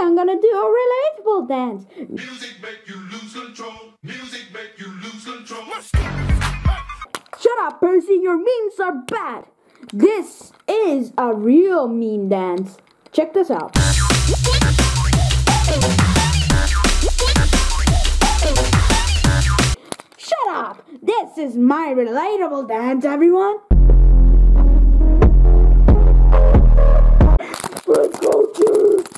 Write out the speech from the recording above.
I'm gonna do a relatable dance. Music make you lose control. Music make you lose control. Shut up, Percy, your memes are bad. This is a real meme dance. Check this out. Shut up! This is my relatable dance, everyone. Let's go, dude.